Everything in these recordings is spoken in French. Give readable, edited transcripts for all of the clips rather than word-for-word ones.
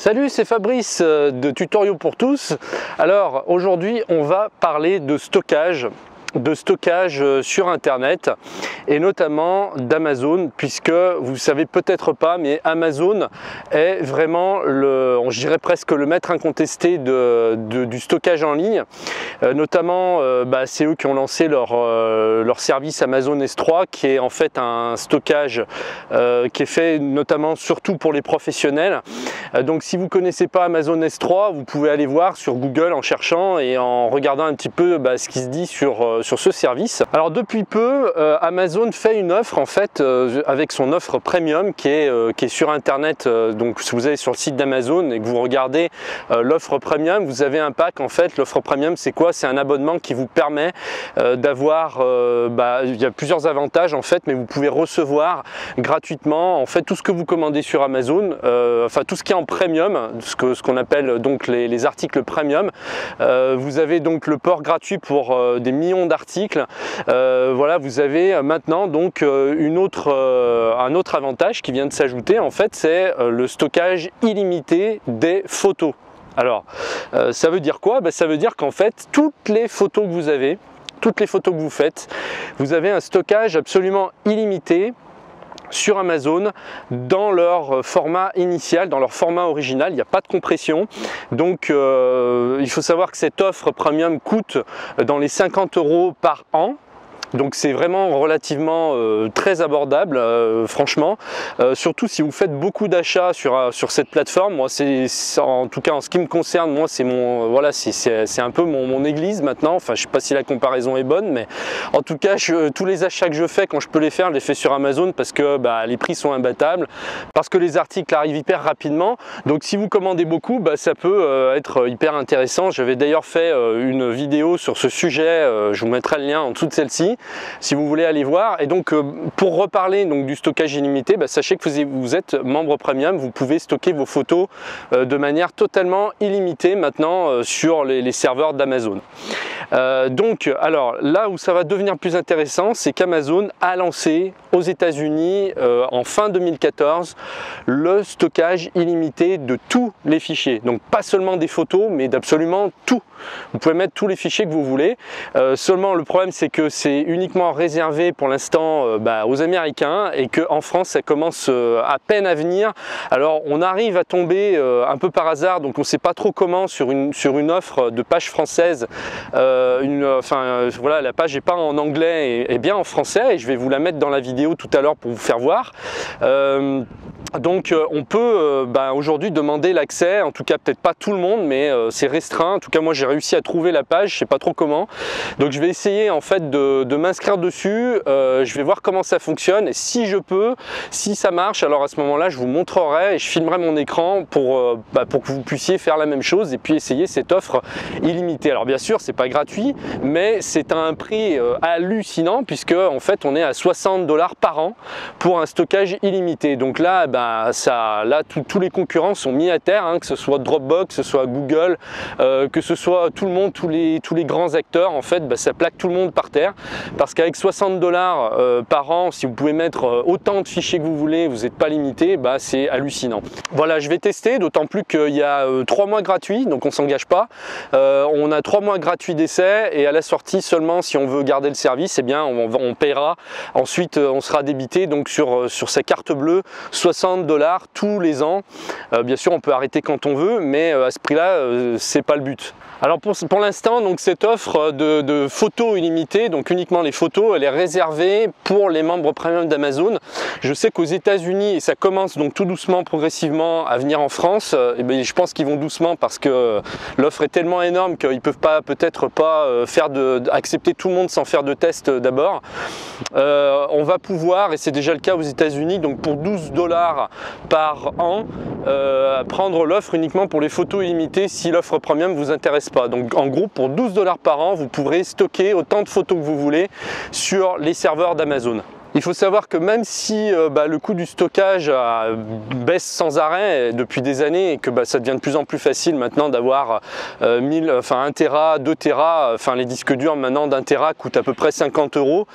Salut, c'est Fabrice de Tutoriaux pour tous. Alors aujourd'hui on va parler de stockage sur internet et notamment d'Amazon, puisque vous savez peut-être pas, mais Amazon est vraiment je dirais presque le maître incontesté du stockage en ligne. Notamment c'est eux qui ont lancé leur service Amazon S3, qui est en fait un stockage qui est fait notamment surtout pour les professionnels. Donc si vous connaissez pas Amazon S3, vous pouvez aller voir sur Google en cherchant et en regardant un petit peu ce qui se dit sur ce service. Alors depuis peu, Amazon fait une offre en fait avec son offre premium qui est sur internet. Donc si vous allez sur le site d'Amazon et que vous regardez l'offre premium, vous avez un pack en fait. L'offre premium, c'est quoi? C'est un abonnement qui vous permet d'avoir, il y a plusieurs avantages en fait, mais vous pouvez recevoir gratuitement en fait tout ce que vous commandez sur Amazon, enfin tout ce qui est en premium, ce qu'on appelle donc les articles premium. Vous avez donc le port gratuit pour des millions d'articles. Voilà, vous avez maintenant donc un autre avantage qui vient de s'ajouter en fait, c'est le stockage illimité des photos. Alors ça veut dire quoi? Ça veut dire qu'en fait toutes les photos que vous avez, toutes les photos que vous faites, vous avez un stockage absolument illimité sur Amazon dans leur format initial, dans leur format original. Il n'y a pas de compression. Donc il faut savoir que cette offre premium coûte dans les 50 € par an. Donc c'est vraiment relativement très abordable, franchement, surtout si vous faites beaucoup d'achats sur cette plateforme. Moi, en tout cas en ce qui me concerne, moi c'est un peu mon église maintenant. Enfin, je sais pas si la comparaison est bonne, mais en tout cas tous les achats que je fais, quand je peux les faire, je les fais sur Amazon parce que les prix sont imbattables, parce que les articles arrivent hyper rapidement. Donc si vous commandez beaucoup, ça peut être hyper intéressant. J'avais d'ailleurs fait une vidéo sur ce sujet, je vous mettrai le lien en dessous de celle-ci si vous voulez aller voir. Et donc pour reparler donc du stockage illimité, sachez que vous êtes membre premium, vous pouvez stocker vos photos de manière totalement illimitée maintenant sur les serveurs d'Amazon. Donc alors là où ça va devenir plus intéressant, c'est qu'Amazon a lancé aux États-Unis en fin 2014 le stockage illimité de tous les fichiers. Donc pas seulement des photos, mais d'absolument tout. Vous pouvez mettre tous les fichiers que vous voulez. Seulement le problème, c'est que c'est uniquement réservé pour l'instant aux Américains et qu'en France ça commence à peine à venir. Alors on arrive à tomber un peu par hasard, donc on ne sait pas trop comment, sur une offre de page française. Voilà, la page n'est pas en anglais et bien en français, et je vais vous la mettre dans la vidéo tout à l'heure pour vous faire voir. Donc on peut aujourd'hui demander l'accès, en tout cas peut-être pas tout le monde, mais c'est restreint. En tout cas moi j'ai réussi à trouver la page, je sais pas trop comment. Donc je vais essayer en fait de m'inscrire dessus, je vais voir comment ça fonctionne, et si je peux, si ça marche, alors à ce moment-là je vous montrerai et je filmerai mon écran pour que vous puissiez faire la même chose et puis essayer cette offre illimitée. Alors bien sûr c'est pas gratuit, mais c'est à un prix hallucinant, puisque en fait on est à 60 $ par an pour un stockage illimité. Donc là tous les concurrents sont mis à terre, que ce soit Dropbox, que ce soit Google, que ce soit tout le monde, tous les grands acteurs, en fait ça plaque tout le monde par terre, parce qu'avec 60 $ par an, si vous pouvez mettre autant de fichiers que vous voulez, vous n'êtes pas limité, c'est hallucinant. Voilà, je vais tester, d'autant plus qu'il y a 3 mois gratuits, donc on s'engage pas. On a 3 mois gratuits d'essai, et à la sortie seulement, si on veut garder le service, on paiera. Ensuite on sera débité donc sur sa carte bleue 60 $, tous les ans. Bien sûr on peut arrêter quand on veut, mais à ce prix là c'est pas le but. Alors pour l'instant, donc cette offre de photos illimitées, donc uniquement les photos, elle est réservée pour les membres premium d'Amazon. Je sais qu'aux États-Unis, et ça commence donc tout doucement, progressivement à venir en France, je pense qu'ils vont doucement parce que l'offre est tellement énorme qu'ils peuvent peut-être pas accepter tout le monde sans faire de test d'abord. On va pouvoir, et c'est déjà le cas aux États-Unis, donc pour 12 $ par an, prendre l'offre uniquement pour les photos illimitées si l'offre premium vous intéresse pas. Donc en gros pour 12 $ par an, vous pourrez stocker autant de photos que vous voulez sur les serveurs d'Amazon. Il faut savoir que même si le coût du stockage baisse sans arrêt depuis des années et que ça devient de plus en plus facile maintenant d'avoir 1 Tera, 2 Tera, les disques durs maintenant d'1 Tera coûtent à peu près 50 €.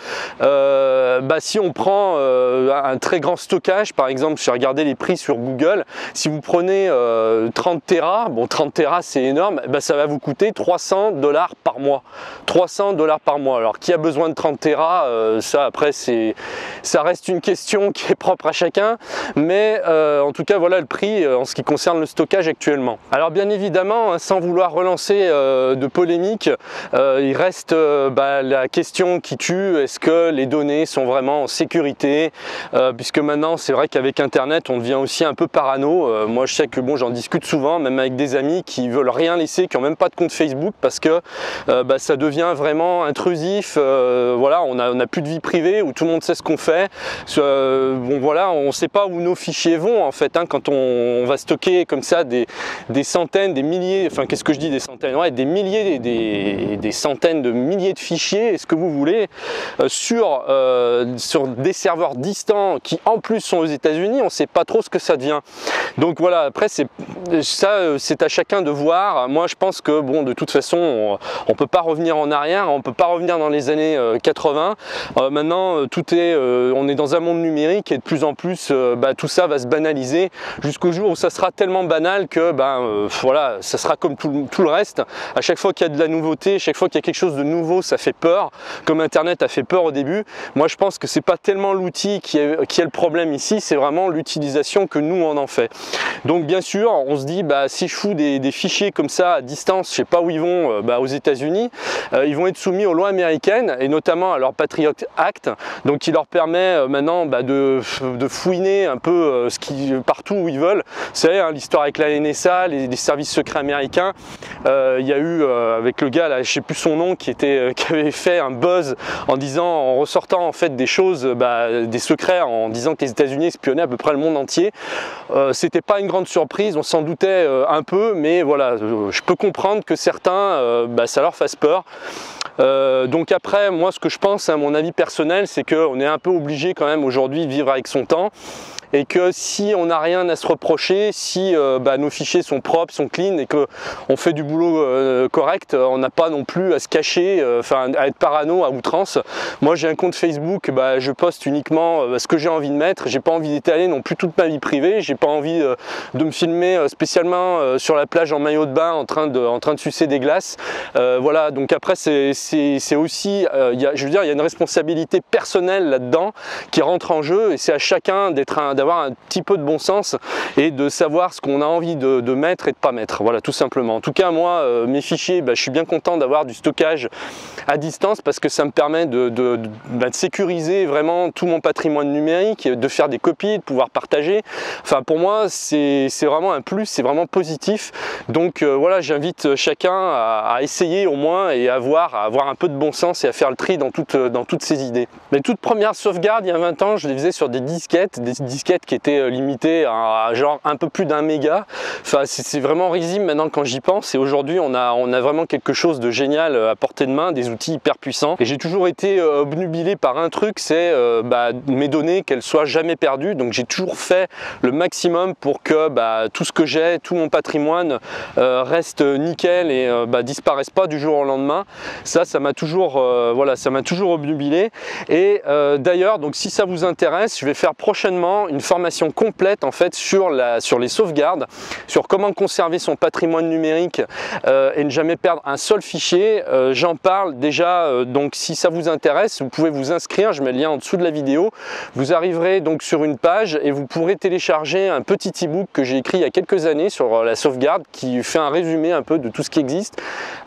Si on prend un très grand stockage, par exemple, j'ai regardé les prix sur Google, si vous prenez 30 Tera, bon 30 Tera c'est énorme, ça va vous coûter 300 $ par mois. 300 $ par mois. Alors qui a besoin de 30 Tera, ça après ça reste une question qui est propre à chacun, mais en tout cas voilà le prix en ce qui concerne le stockage actuellement. Alors bien évidemment, sans vouloir relancer de polémique, il reste la question qui tue, est-ce que les données sont vraiment en sécurité, puisque maintenant c'est vrai qu'avec internet on devient aussi un peu parano. Moi je sais que bon, j'en discute souvent, même avec des amis qui veulent rien laisser, qui n'ont même pas de compte Facebook, parce que ça devient vraiment intrusif. Voilà, on a plus de vie privée où tout le monde sait ce qu'on fait. Bon voilà, on ne sait pas où nos fichiers vont en fait, quand on va stocker comme ça des centaines, des milliers, enfin qu'est-ce que je dis, des centaines, ouais, des milliers, des centaines de milliers de fichiers, est-ce que vous voulez, sur des serveurs distants qui en plus sont aux États-Unis, on ne sait pas trop ce que ça devient. Donc voilà, après c'est à chacun de voir. Moi je pense que bon, de toute façon on peut pas revenir en arrière, on peut pas revenir dans les années 80. Maintenant on est dans un monde numérique et de plus en plus tout ça va se banaliser jusqu'au jour où ça sera tellement banal que voilà, ça sera comme tout le reste. À chaque fois qu'il y a de la nouveauté, chaque fois qu'il y a quelque chose de nouveau, ça fait peur, comme internet a fait peur au début. Moi je pense que c'est pas tellement l'outil qui est le problème ici, c'est vraiment l'utilisation que nous on en fait. Donc bien sûr on se dit si je fous des fichiers comme ça à distance, je sais pas où ils vont, aux États-Unis, ils vont être soumis aux lois américaines et notamment à leur Patriot Act, donc qui leur permet maintenant de fouiner un peu partout où ils veulent. Vous savez, l'histoire avec la NSA, les services secrets américains, il y a eu avec le gars là, je sais plus son nom, qui avait fait un buzz en ressortant en fait des choses, des secrets, en disant que les États-Unis espionnaient à peu près le monde entier. C'était pas une grande surprise, on s'en doutait un peu, mais voilà, je peux comprendre que certains, ça leur fasse peur. Donc après, moi ce que je pense, mon avis personnel, c'est qu'on est un peu obligé quand même aujourd'hui de vivre avec son temps. Et que si on n'a rien à se reprocher, si nos fichiers sont propres, sont clean et qu'on fait du boulot correct, on n'a pas non plus à se cacher, à être parano à outrance. Moi j'ai un compte Facebook, je poste uniquement ce que j'ai envie de mettre, j'ai pas envie d'étaler non plus toute ma vie privée, j'ai pas envie de me filmer spécialement sur la plage en maillot de bain en train de sucer des glaces. Voilà, donc après c'est aussi, je veux dire, il y a une responsabilité personnelle là-dedans qui rentre en jeu et c'est à chacun d'avoir un petit peu de bon sens et de savoir ce qu'on a envie de mettre et de pas mettre, voilà, tout simplement. En tout cas moi mes fichiers, je suis bien content d'avoir du stockage à distance parce que ça me permet de sécuriser vraiment tout mon patrimoine numérique, de faire des copies, de pouvoir partager. Enfin pour moi c'est vraiment un plus, c'est vraiment positif. Donc voilà, j'invite chacun à essayer au moins et à avoir un peu de bon sens et à faire le tri dans toutes ces idées. Les toutes premières sauvegardes il y a 20 ans, je les faisais sur des disquettes qui étaient limitées à genre un peu plus d'1 méga. Enfin c'est vraiment risible maintenant quand j'y pense, et aujourd'hui on a vraiment quelque chose de génial à portée de main, des outils hyper puissants. Et j'ai toujours été obnubilé par un truc, c'est mes données, qu'elles soient jamais perdues. Donc j'ai toujours fait le maximum pour que tout ce que j'ai, tout mon patrimoine reste nickel et disparaisse pas du jour au lendemain. Ça m'a toujours voilà, ça m'a toujours obnubilé. Et d'ailleurs, donc si ça vous intéresse, je vais faire prochainement une formation complète en fait sur les sauvegardes, sur comment conserver son patrimoine numérique et ne jamais perdre un seul fichier. J'en parle déjà, donc si ça vous intéresse, vous pouvez vous inscrire, je mets le lien en dessous de la vidéo. Vous arriverez donc sur une page et vous pourrez télécharger un petit e-book que j'ai écrit il y a quelques années sur la sauvegarde, qui fait un résumé un peu de tout ce qui existe.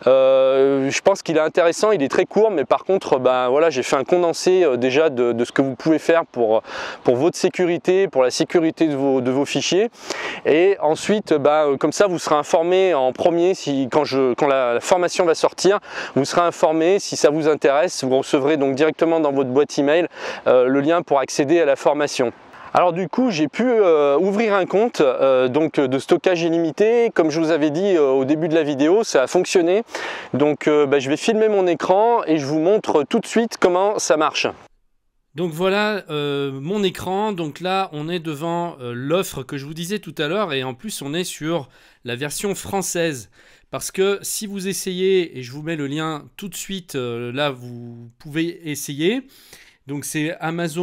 Je pense qu'il est intéressant, il est très court, mais par contre voilà, j'ai fait un condensé déjà de ce que vous pouvez faire pour votre sécurité, pour la sécurité de vos fichiers. Et ensuite comme ça vous serez informé en premier, quand la formation va sortir, vous serez informé. Si ça vous intéresse, vous recevrez donc directement dans votre boîte email le lien pour accéder à la formation. Alors du coup j'ai pu ouvrir un compte donc de stockage illimité. Comme je vous avais dit au début de la vidéo, ça a fonctionné. Donc je vais filmer mon écran et je vous montre tout de suite comment ça marche. Donc voilà mon écran. Donc là, on est devant l'offre que je vous disais tout à l'heure et en plus, on est sur la version française. Parce que si vous essayez, et je vous mets le lien tout de suite, là, vous pouvez essayer. Donc c'est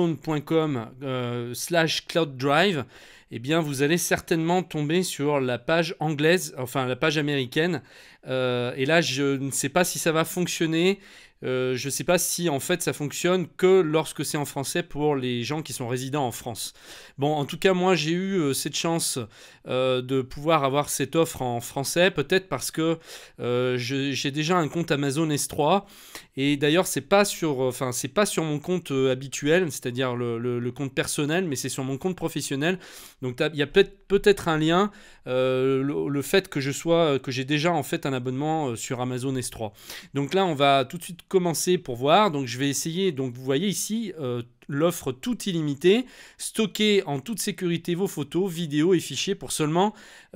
amazon.com/clouddrive. Eh bien, vous allez certainement tomber sur la page anglaise, enfin la page américaine. Et là, je ne sais pas si ça va fonctionner. Je ne sais pas si en fait ça fonctionne que lorsque c'est en français pour les gens qui sont résidents en France. Bon, en tout cas, moi j'ai eu cette chance de pouvoir avoir cette offre en français, peut-être parce que j'ai déjà un compte Amazon S3 et d'ailleurs c'est pas sur mon compte habituel, c'est-à-dire le compte personnel, mais c'est sur mon compte professionnel. Donc il y a peut-être un lien, le fait que j'ai déjà en fait un abonnement sur Amazon S3. Donc là, on va tout de suite commencer pour voir. Donc je vais essayer. Donc vous voyez ici l'offre tout illimité, stocker en toute sécurité vos photos, vidéos et fichiers pour seulement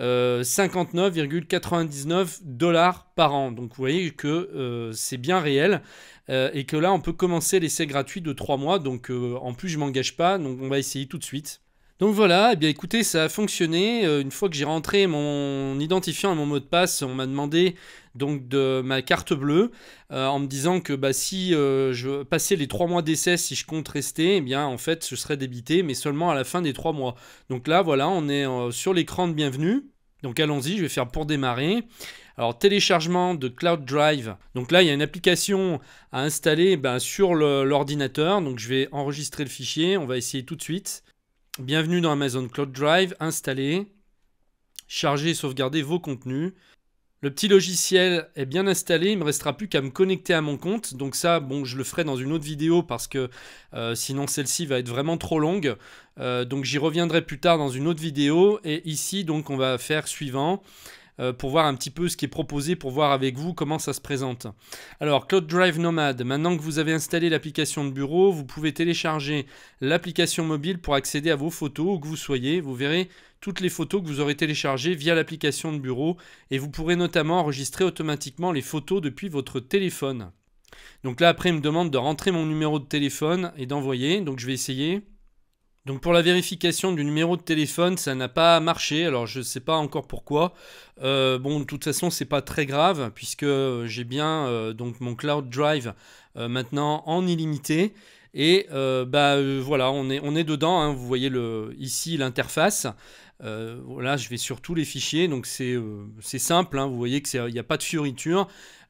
59,99 $ par an. Donc vous voyez que c'est bien réel et que là on peut commencer l'essai gratuit de 3 mois. Donc en plus je m'engage pas. Donc on va essayer tout de suite. Donc voilà, eh bien écoutez, ça a fonctionné. Une fois que j'ai rentré mon identifiant et mon mot de passe, on m'a demandé donc de ma carte bleue en me disant que si je passais les 3 mois d'essai, si je compte rester, eh bien en fait je serais débité, mais seulement à la fin des 3 mois. Donc là voilà, on est sur l'écran de bienvenue. Donc allons-y, je vais faire pour démarrer. Alors téléchargement de Cloud Drive. Donc là il y a une application à installer sur l'ordinateur. Donc je vais enregistrer le fichier, on va essayer tout de suite. Bienvenue dans Amazon Cloud Drive, installer, charger et sauvegarder vos contenus. Le petit logiciel est bien installé, il ne me restera plus qu'à me connecter à mon compte. Donc ça, bon, je le ferai dans une autre vidéo parce que sinon celle-ci va être vraiment trop longue. Donc j'y reviendrai plus tard dans une autre vidéo. Et ici, donc, on va faire suivant. Pour voir un petit peu ce qui est proposé, pour voir avec vous comment ça se présente. Alors, Cloud Drive Nomad, maintenant que vous avez installé l'application de bureau, vous pouvez télécharger l'application mobile pour accéder à vos photos où que vous soyez. Vous verrez toutes les photos que vous aurez téléchargées via l'application de bureau et vous pourrez notamment enregistrer automatiquement les photos depuis votre téléphone. Donc là, après, il me demande de rentrer mon numéro de téléphone et d'envoyer. Donc, je vais essayer. Donc pour la vérification du numéro de téléphone, ça n'a pas marché. Alors je ne sais pas encore pourquoi. Bon, de toute façon, c'est pas très grave puisque j'ai bien donc mon Cloud Drive maintenant en illimité. Et voilà, on est dedans. Hein. Vous voyez ici l'interface. Voilà, je vais sur tous les fichiers. Donc c'est simple. Hein. Vous voyez qu'il n'y a pas de fioriture.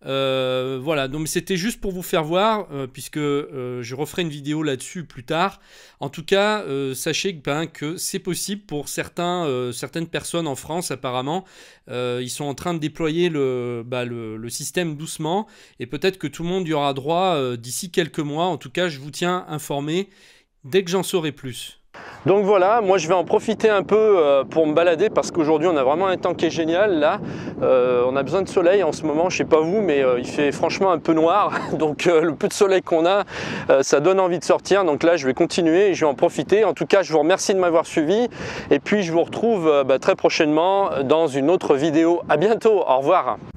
Voilà, donc c'était juste pour vous faire voir, puisque je referai une vidéo là-dessus plus tard. En tout cas, sachez que c'est possible pour certaines personnes en France apparemment. Ils sont en train de déployer le système doucement et peut-être que tout le monde y aura droit d'ici quelques mois. En tout cas, je vous tiens informé dès que j'en saurai plus. Donc voilà, moi je vais en profiter un peu pour me balader parce qu'aujourd'hui on a vraiment un temps qui est génial là. On a besoin de soleil en ce moment, je sais pas vous, mais il fait franchement un peu noir. Donc le peu de soleil qu'on a, ça donne envie de sortir. Donc là je vais continuer et je vais en profiter. En tout cas, je vous remercie de m'avoir suivi et puis je vous retrouve très prochainement dans une autre vidéo. À bientôt, au revoir.